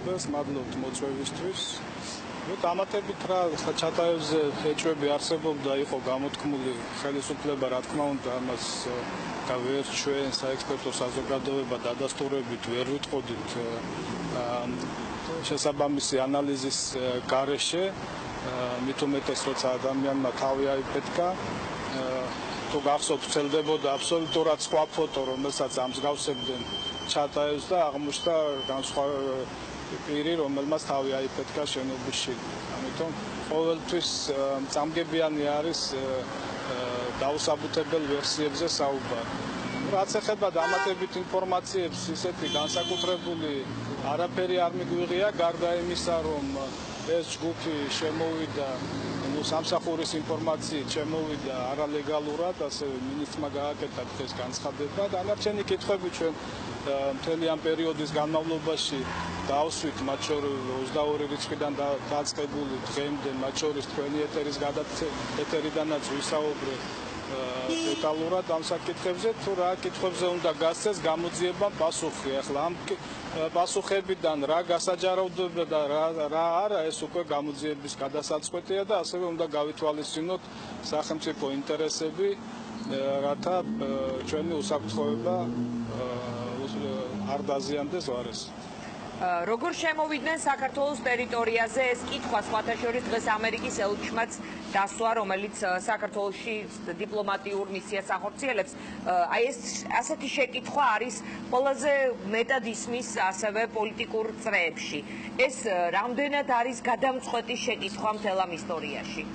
მსახიობებს, მადლობთ მოწვევისთვის. დამატებით რა ჩატაევზე ეჭვები არსებობდა, იყო გამოთქმული ხელისუფლება, რა თქმა უნდა, ამას და ვერ ჩვენ საექსპერტო საზოგადოება დადასტურებით ვერ ვიტყოდით შესაბამისი ანალიზის გარეშე, მით უმეტეს როცა ადამიანმა თავი აიფეთქა, თუ გახსოვთ, ვრცელდებოდა აბსოლუტურად სხვა ფოტო, რომელსაც ამსგავსებდნენ ჩატაევს და აღმოჩნდა პირი, რომელმაც თავი აიფეთქა შენობის შიგნით. ამიტომ ყოველთვის წამგებიანი არის დაუსაბუთებელ ვერსიებზე საუბარი. რაც ეხება დამატებით ინფორმაციებს, ისეთი განსაკუთრებული არაფერი არ მიგვიღია, გარდა იმისა, რომ ეს ჯგუფი შემოვიდა, სამსახურის ინფორმაციით შემოვიდა არალეგალურად, ასევე მინისტრმა გააკეთა დღეს განცხადება. დანარჩენი კითხვები ჩვენ მთელი ამ პერიოდის განმავლობაში დავსვით, მათ შორის 22 რიცხვიდან დაწყებული დღემდე, მათ შორის თქვენი ეთერიდანაც ვისაუბრეთ დეტალურად ამ საკითხებზე, თუ რა კითხვებზე უნდა გასცეს გამოძიება პასუხი. ახლა ამ პასუხებიდან რა გასაჯარავდება და რა არა, ეს უკვე გამოძიების გადასაწყვეტია და ასევე უნდა გავითვალისწინოთ სახელმწიფო ინტერესები, რათა ჩვენი უსაფრთხოება არ დაზიანდეს ვარეს. როგორ შემოვიდნენ საქართველოს ტერიტორიაზე, ეს კითხვა სხვათა შორის დღეს ამერიკის ელჩმაც დასვა, რომელიც საქართველოში დიპლომატიურ მისიას ახორციელებს. აი ეს ასეთი შეკითხვა არის ყველაზე მეტად ისმის ასევე პოლიტიკურ წრეებში. ეს რამდენად არის გადამწყვეტი შეკითხვა მთელ ამ ისტორიაში?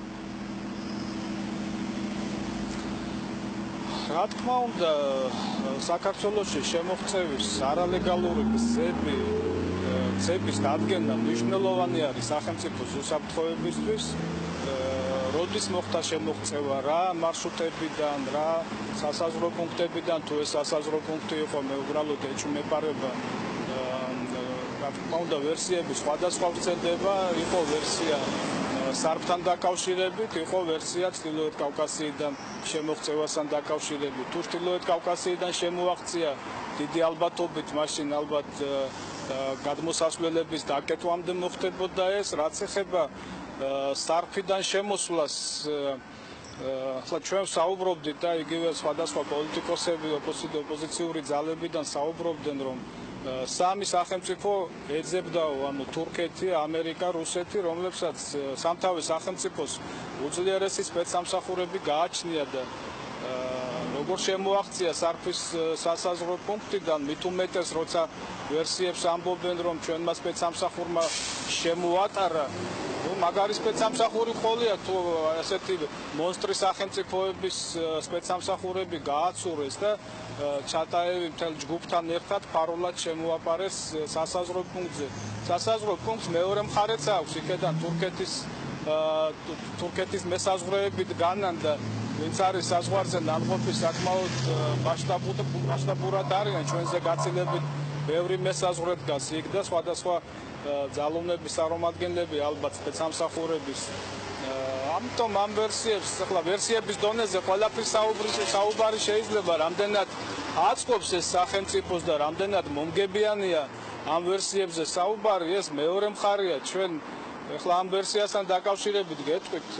რა თქმა უნდა, საქართველოში შემოღწევის არალეგალური გზების დადგენა მნიშვნელოვანი არის სახელმწიფოს უსაფრთხოებისთვის. როდის მოხდა შემოღწევა, რა მარშრუტებიდან, რა სასაზღვრო პუნქტებიდან, თუ ეს სასაზღვრო პუნქტი იყო, მე უბრალოდ ეჭვმეპარება. რა თქმა უნდა, ვერსიები სხვადასხვა ვრცელდება, იყო ვერსია სარფთან დაკავშირებით, იყო ვერსია ჩრდილოეთ კავკასიიდან შემოღწევასთან დაკავშირებით. თუ ჩრდილოეთ კავკასიიდან შემოაღწია, დიდი ალბათობით მაშინ ალბათ გადმოსასვლელების დაკეტვამდე მოხდებოდა ეს, რაც ეხება სარფიდან შემოსვლას, ახლა ჩვენ საუბრობდით და იგივე სხვადასხვა პოლიტიკოსები, ოპოზიციური ძალებიდან საუბრობდნენ, რომ სამი სახელმწიფო ეძებდაო, ანუ თურქეთი, ამერიკა, რუსეთი, რომლებსაც სამთავის სახელმწიფოს უძლიერესი სპეცსამსახურები გააჩნია და როგორ შემოაღწია სარფის სასაზღვრო პუნქტიდან, მით უმეტეს, როცა ვერსიებს ამბობენ, რომ ჩვენმა სპეცსამსახურმა შემოატარა, მაგარი სპეცსამსახური ყოლია, თუ ასეთი მონსტრი სახელმწიფოების სპეცსამსახურები გააცურეს და ჩატაევი მთელ ჯგუფთან ერთად ფარულად შემოაპარეს სასაზღვრო პუნქტზე. სასაზღვრო პუნქტს მეორე მხარეც აქვს, იქედან თურქეთის მესაზღვრეებით განან და ვინც არის საზღვარზე ნამყოფი, საკმაოდ მასშტაბურად არიან, ჩვენზე გაცილებით ბევრი მესაზღვრე დგას იქ და სხვადასხვა ძალოვნების წარმომადგენლები, ალბათ სპეცსამსახურების. ამიტომ ამ ვერსიებს, ახლა ვერსიების დონეზე ყველაფრის საუბარი შეიძლება, რამდენად აწყობს ეს სახელმწიფოს და რამდენად მომგებიანია ამ ვერსიებზე საუბარი, ეს მეორე მხარეა. ჩვენ ახლა ამ ვერსიასთან დაკავშირებით გეტყვით,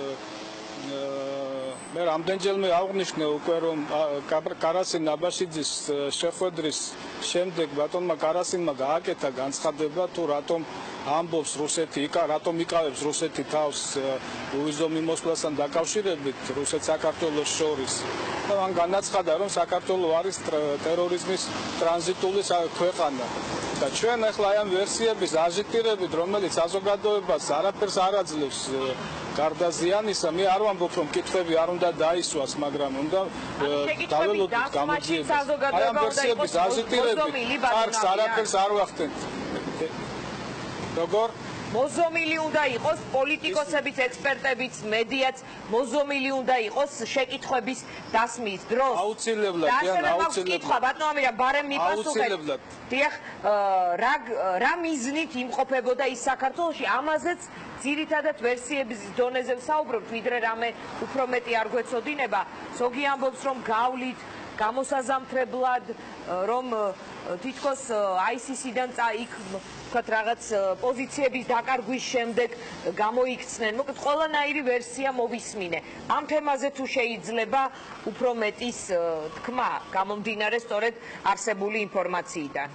მე რამდენჯერმე აღვნიშნე უკვე, რომ კარასინ აბაშიძის შეხვედრის შემდეგ ბატონმა კარასინმა გააკეთა განცხადება, თუ რატომ ამბობს რუსეთი, რატომ იკავებს რუსეთი თავს უვიზო მიმოსვლასთან დაკავშირებით რუსეთ-საქართველოს შორის. და მან განაცხადა, რომ საქართველო არის ტერორიზმის ტრანზიტული ქვეყანა. და ჩვენ ახლა ამ ვერსიების აჟიტირებით, რომელიც საზოგადოებას არაფერს არ აძლევს გარდა ზიანისა, მე არ ვამბობ, რომ კითხვები არ უნდა დაისვას, მაგრამ უნდა დაველოდოთ გამოძიებას. აი ამ ვერსიების აჟიტირებით კარგს არაფერს არ ვახდენთ. როგორ? მოზომილი უნდა იყოს პოლიტიკოსებიც, ექსპერტებიც, მედიაც, მოზომილი უნდა იყოს შეკითხვების დასმის დროს. აუცილებლად, აუცილებლად. ბატონო ამირა, ბარემ მიპასუხეთ. დიახ, რა მიზნით იმყოფებოდა ის საქართველოში, ამაზეც ძირითადად ვერსიების დონეზე ვსაუბრობთ, ვიდრე რამე უფრო მეტი არ გვეცოდინება. ზოგი ამბობს, რომ გავლით გამოსაზამთრებლად, რომ თითქოს ISIS-დან იქ ვთქვათ, რაღაც პოზიციების დაკარგვის შემდეგ გამოიქცნენ. მოკლედ, ყველანაირი ვერსია მოვისმინე. ამ თემაზე თუ შეიძლება უფრო მეტის თქმა გამომდინარე სწორედ არსებული ინფორმაციიდან.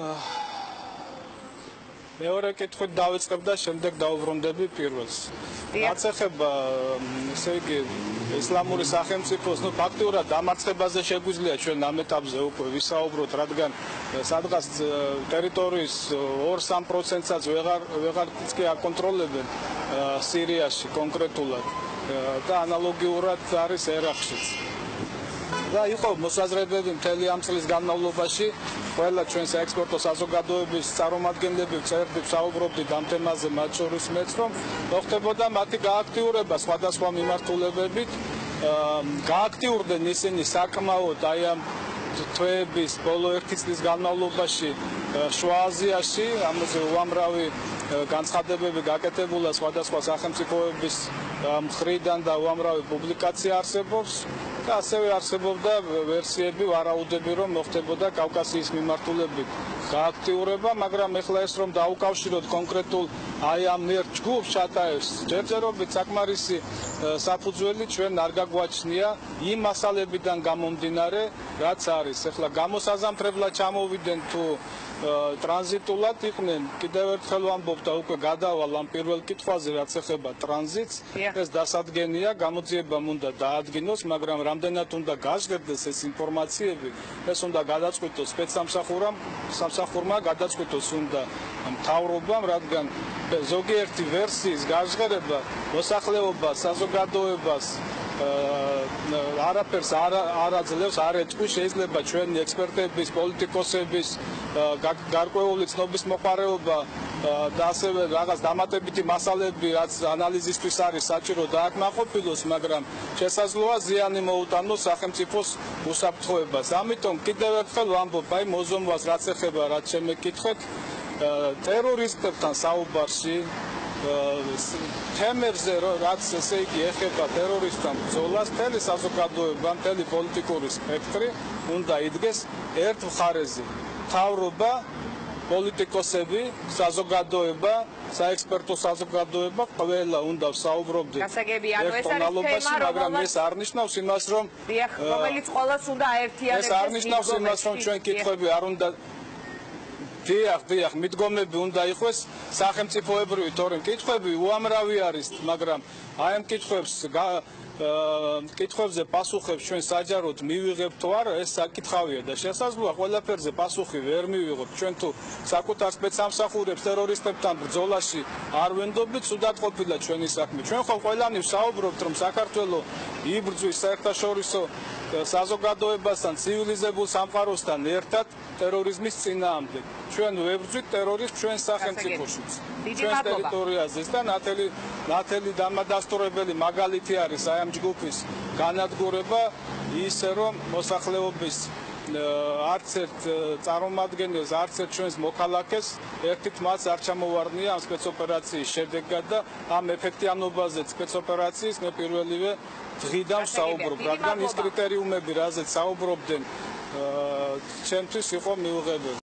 მეორე კითხვით დავიწყებ და შემდეგ დავუბრუნდები პირველს. რაც ეხება, ესე იგი, ისლამური სახელმწიფოს, ფაქტიურად დამარცხებაზე შეგვიძლია ჩვენ ამ ეტაპზე უკვე ვისაუბროთ, რადგან სადღაც ტერიტორიის 2-3%-საც ვეღარც კი აკონტროლებენ სირიაში კონკრეტულად და ანალოგიურად არის ერაყშიც. და იყო მოსაზრებები მთელი ამ წლის განმავლობაში, ყველა ჩვენს ექსპორტო საზოგადოების წარმომადგენლები წერდით, საუბრობდით ამ თემაზე, მათ შორის მეც, რომ მოხდებოდა მათი გააქტიურება სხვადასხვა მიმართულებებით. გააქტიურდნენ ისინი საკმაოდ აი ამ თვეების ბოლო 1 წლის განმავლობაში შუა აზიაში, ამაზე უამრავი განცხადებები გაკეთებულა სხვადასხვა სახელმწიფოების მხრიდან და უამრავი პუბლიკაცია არსებობს. და ასევე არსებობდა ვერსიები, ვარაუდები, რომ მოხდებოდა კავკასიის მიმართულებით გააქტიურება, მაგრამ ეხლა ეს რომ დაუკავშიროთ კონკრეტულ აი ამ ერთ ჯგუფს ჩატაევს, ჯერჯერობით საკმარისი საფუძველი ჩვენ არ გაგვაჩნია იმ მასალებიდან გამომდინარე, რაც არის. ეხლა გამოსაზამთრებლად ჩამოვიდნენ თუ ტრანზიტულად იყვნენ, კიდევ ერთხელ ვამბობ და უკვე გადავალ ამ პირველ კითხვაზე, რაც ეხება ტრანზიტს, ეს დასადგენია, გამოძიებამ უნდა დაადგინოს, მაგრამ რამდენად უნდა გაჟღერდეს ეს ინფორმაციები, ეს უნდა გადაწყვიტოს სპეცსამსახურმა, გადაწყვიტოს უნდა მთავრობამ, რადგან ზოგიერთი ვერსიის გაჟღერება მოსახლეობას, საზოგადოებას არაფერს არ აძლევს, არ ეწყვის, შეიძლება ჩვენი ექსპერტების, პოლიტიკოსების გარკვეული ცნობის მოყარეობა და ასევე რაღაც დამატებითი მასალები, რაც ანალიზისთვის არის საჭირო დააკმაყოფილოს, მაგრამ შესაძლოა ზიანი მოუტანოს სახელმწიფოს უსაფრთხოებას. ამიტომ კიდევ ერთხელ ვამბობ, აი მოზომვას რაც ეხება, რაც შემეკითხეთ, ტერორისტებთან საუბარში თემებზე, რაც ესე იგი ეხება ტერორისტთან ბრძოლას, მთელი საზოგადოება, მთელი პოლიტიკური სპექტრი უნდა იდგეს ერთ მხარეზე. მთავრობა, პოლიტიკოსები, საზოგადოება, საექსპერტო საზოგადოება, ყველა უნდა ვსაუბრობდეთ ერთ ტონალობაში, მაგრამ ეს არ ნიშნავს იმას, რომ რომელიც ყველას უნდა აერთიანებს. ეს არ ნიშნავს იმას, რომ ჩვენ კითხვები არ უნდა დიახ, მიდგომები უნდა იყოს სახელმწიფოებრივი, თორემ კითხვები უამრავი არის, მაგრამ აი ამ კითხვებზე პასუხებს ჩვენ საჯაროდ მივიღებთ თუ არა, ეს საკითხავია და შესაძლოა ყველაფერზე პასუხი ვერ მივიღოთ. ჩვენ თუ საკუთარ სპეცსამსახურებს ტერორისტებთან ბრძოლაში არ ვენდობთ, ცუდად ყოფილა ჩვენი საქმე. ჩვენ ხო ყველანი ვსაუბრობთ, რომ საქართველო იბრძვის საერთაშორისო საზოგადოებასთან, ცივილიზებულ სამყაროსთან ერთად ტერორიზმის წინააღმდეგ. ჩვენ ვებრძვით ტერორიზმს ჩვენ სახელმწიფოშიც, ჩვენს ტერიტორიაზეც და ნათელი დამადასტურებელი მაგალითი არის აი ამ ჯგუფის განადგურება, ისე რომ მოსახლეობის არც ერთ წარმომადგენელს, არც ერთ ჩვენს მოქალაქეს ერთით მას არ ჩამოვარდნია ამ სპეცოპერაციის შედეგად და ამ ეფექტიანობაზე სპეცოპერაციის მე პირველივე დღიდან ვსაუბრობ, რადგან ის კრიტერიუმები, რაზეც საუბრობდნენ, ჩემთვის იყო მიუღებელი.